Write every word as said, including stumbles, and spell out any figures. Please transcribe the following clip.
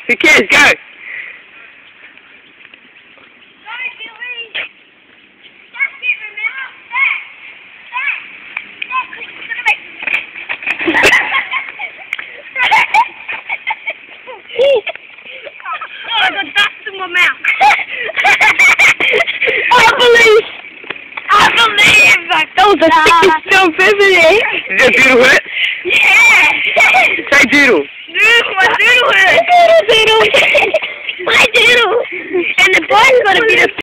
Who cares? Go! Oh, I got dust in my mouth. I believe! I believe! That was the sickest jump, isn't it? Did that doodle hurt? Yeah! Say doodle. Doodle, my doodle hurt. Doodle, doodle. My doodle. And the boy's gonna be the